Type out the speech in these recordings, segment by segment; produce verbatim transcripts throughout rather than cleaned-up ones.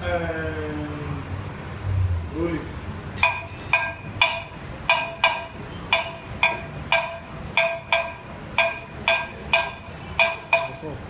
Um, roll it. That's all.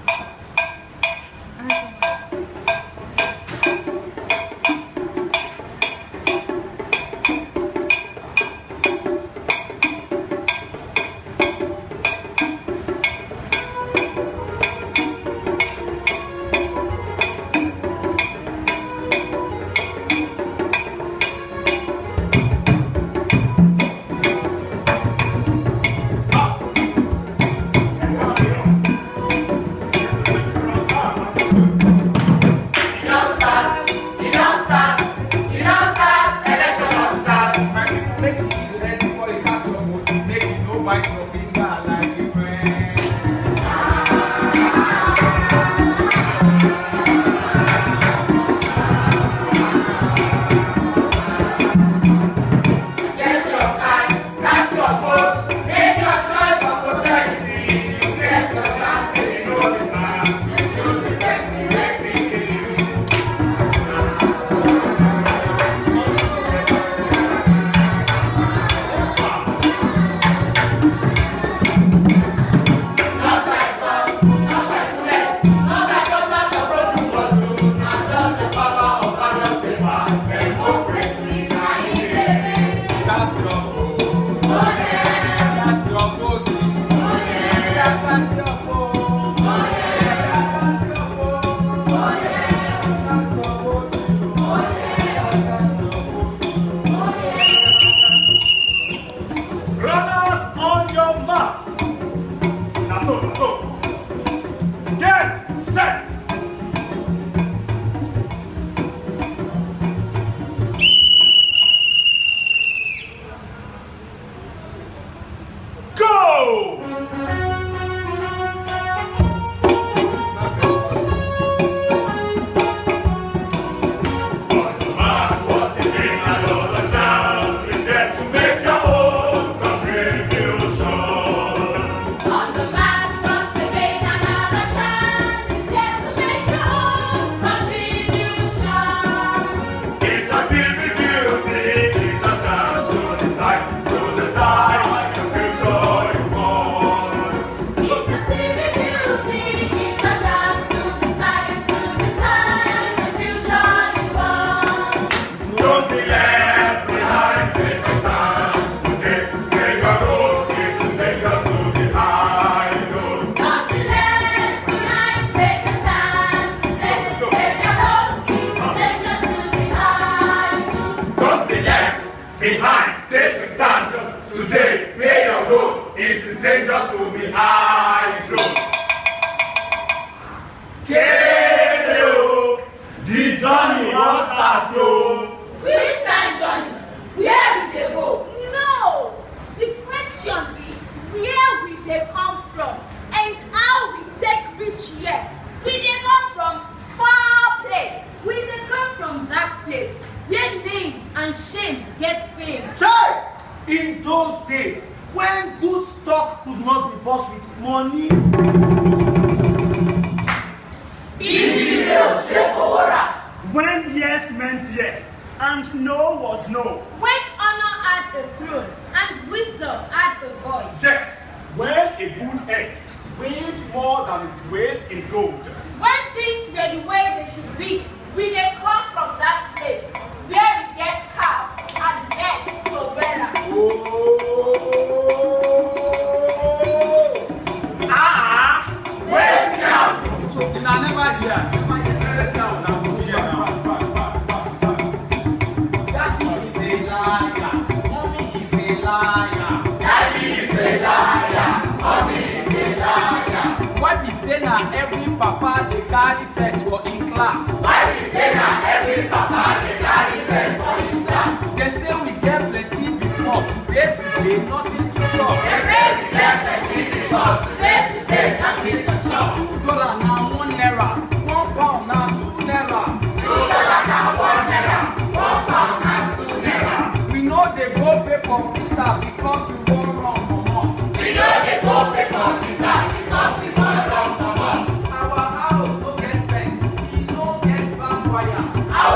Our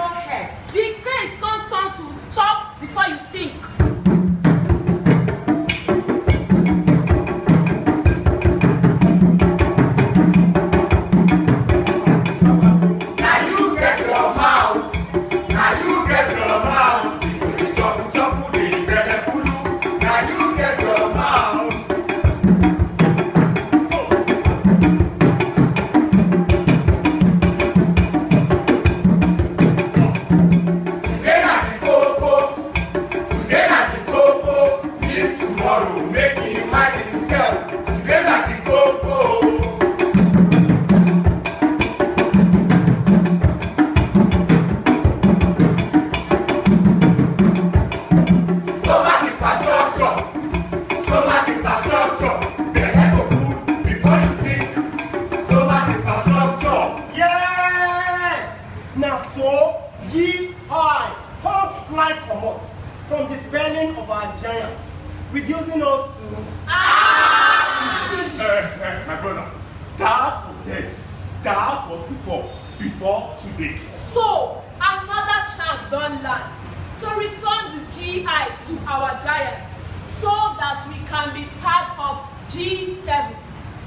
no head. The case can't turn to chop before you think. Reducing us to ah! uh, uh, my brother, that was then. That was before. Before today. So another chance don't land to return the G I to our giant so that we can be part of G seven.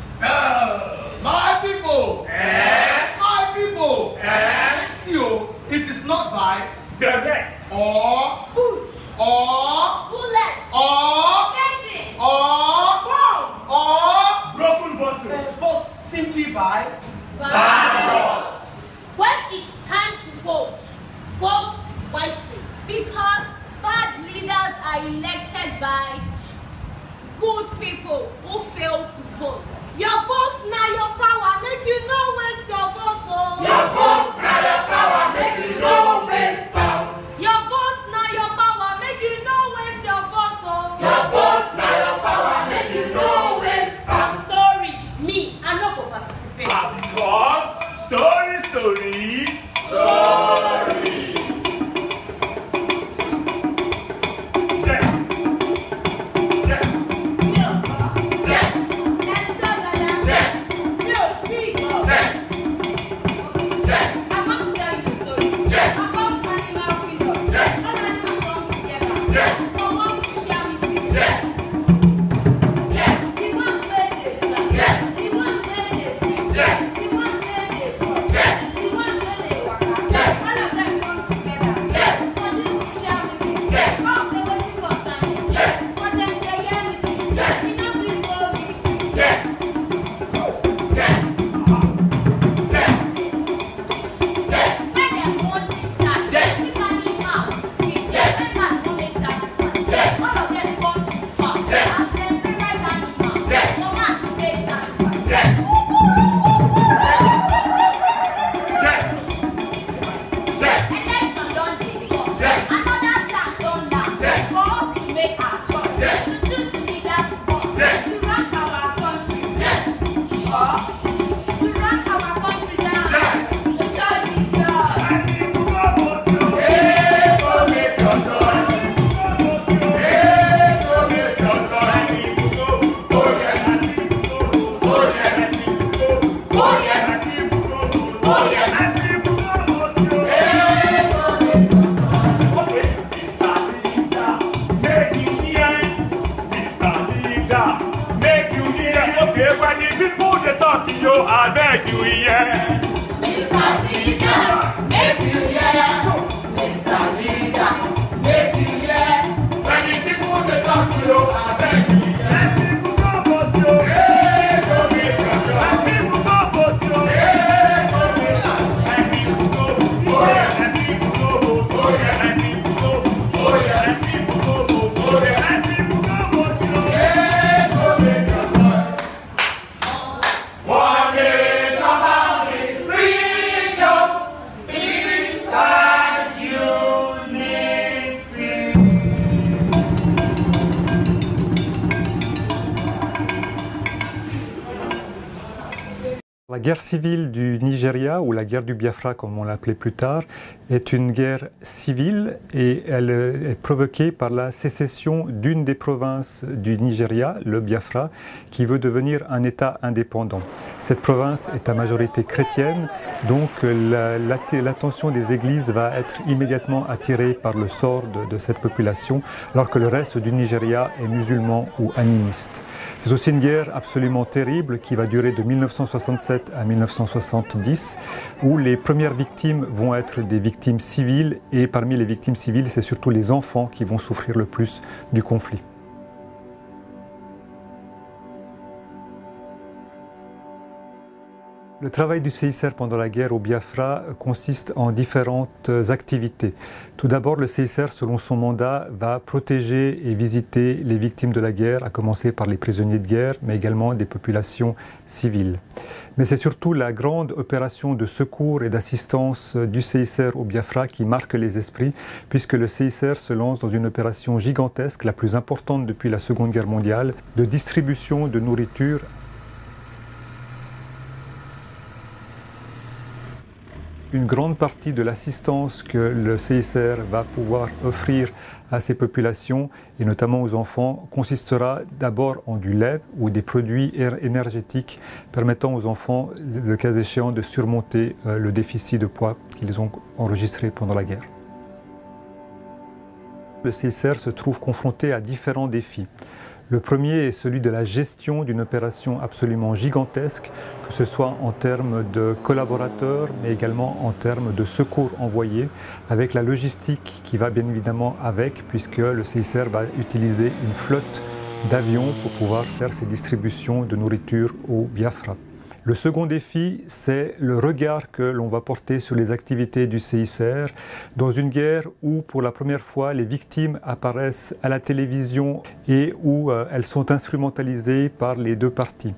Uh, my people! Eh? My people! Eh? You, it is not by direct or boots or bullets or getting or bomb or broken bottle. uh, but simply by virus. When it's time to vote, vote wisely. Because bad leaders are elected by good people who fail to vote. Your vote now your power, make you no waste your vote. Oh. Your vote now your power, make you no waste time. Your vote now your power, make you no waste your vote. Oh. Your vote now your power, make you no waste time. Story, me, I no go participate. Of course, story, story, story. Yes. Yes. Yes. Yes. Yes. Yes. I'm going to tell you a story. Yes. About animal kingdom. Yes. All animals come together. Yes. For one Christianity. Yes. Yes. The ones where they fly. Yes. The ones where they sing. Yes. The ones where they walk. Yes. The ones where they walk. Yes. All of them come together. Yes. For this Christianity. Yes. All the way to concern. Yes. For them they hear me. Yes. We don't bring glory. Yes. Yes. Yes. Yes. When they hold this La guerre civile du Nigeria, ou la guerre du Biafra comme on l'appelait plus tard, est une guerre civile et elle est provoquée par la sécession d'une des provinces du Nigeria, le Biafra, qui veut devenir un État indépendant. Cette province est à majorité chrétienne, donc l'attention des églises va être immédiatement attirée par le sort de, de cette population, alors que le reste du Nigeria est musulman ou animiste. C'est aussi une guerre absolument terrible qui va durer de mille neuf cent soixante-sept à mille neuf cent soixante-dix, où les premières victimes vont être des victimes civiles, et parmi les victimes civiles, c'est surtout les enfants qui vont souffrir le plus du conflit. Le travail du C I C R pendant la guerre au Biafra consiste en différentes activités. Tout d'abord, le C I C R, selon son mandat, va protéger et visiter les victimes de la guerre, à commencer par les prisonniers de guerre, mais également des populations civiles. Mais c'est surtout la grande opération de secours et d'assistance du C I C R au Biafra qui marque les esprits, puisque le C I C R se lance dans une opération gigantesque, la plus importante depuis la Seconde Guerre mondiale, de distribution de nourriture. Une grande partie de l'assistance que le C I C R va pouvoir offrir à ces populations, et notamment aux enfants, consistera d'abord en du lait ou des produits énergétiques permettant aux enfants, le cas échéant, de surmonter le déficit de poids qu'ils ont enregistré pendant la guerre. Le C I C R se trouve confronté à différents défis. Le premier est celui de la gestion d'une opération absolument gigantesque, que ce soit en termes de collaborateurs, mais également en termes de secours envoyés, avec la logistique qui va bien évidemment avec, puisque le C I C R va utiliser une flotte d'avions pour pouvoir faire ces distributions de nourriture au Biafra. Le second défi, c'est le regard que l'on va porter sur les activités du C I C R dans une guerre où, pour la première fois, les victimes apparaissent à la télévision et où euh, elles sont instrumentalisées par les deux parties.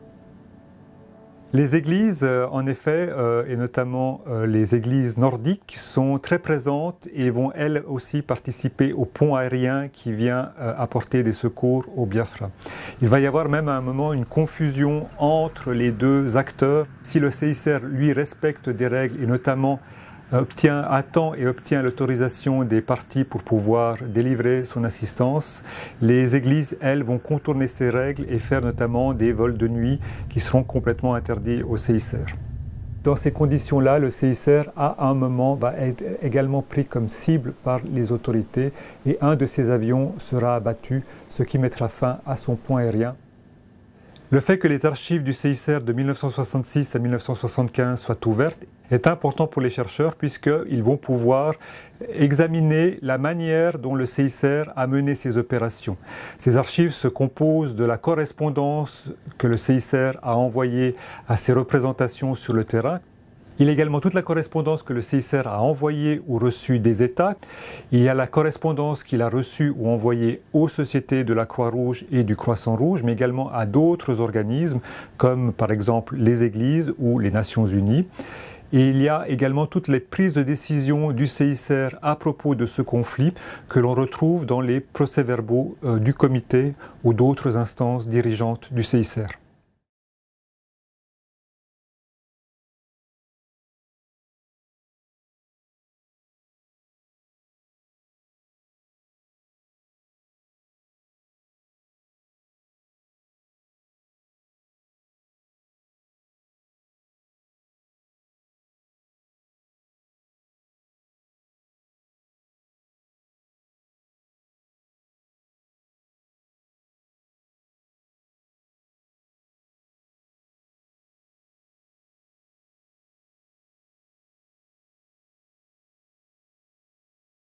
Les églises, euh, en effet, euh, et notamment euh, les églises nordiques, sont très présentes et vont elles aussi participer au pont aérien qui vient euh, apporter des secours au Biafra. Il va y avoir même à un moment une confusion entre les deux acteurs. Si le C I C R, lui, respecte des règles et notamment obtient à temps et obtient l'autorisation des parties pour pouvoir délivrer son assistance, les églises, elles, vont contourner ces règles et faire notamment des vols de nuit qui seront complètement interdits au C I C R. Dans ces conditions-là, le C I C R, à un moment, va être également pris comme cible par les autorités et un de ses avions sera abattu, ce qui mettra fin à son pont aérien. Le fait que les archives du C I C R de mille neuf cent soixante-six à mille neuf cent soixante-quinze soient ouvertes est important pour les chercheurs puisqu'ils vont pouvoir examiner la manière dont le C I C R a mené ses opérations. Ces archives se composent de la correspondance que le C I C R a envoyée à ses représentations sur le terrain. Il y a également toute la correspondance que le C I C R a envoyée ou reçue des États. Il y a la correspondance qu'il a reçue ou envoyée aux sociétés de la Croix-Rouge et du Croissant-Rouge, mais également à d'autres organismes, comme par exemple les Églises ou les Nations Unies. Et il y a également toutes les prises de décision du C I C R à propos de ce conflit que l'on retrouve dans les procès-verbaux euh, du comité ou d'autres instances dirigeantes du C I C R.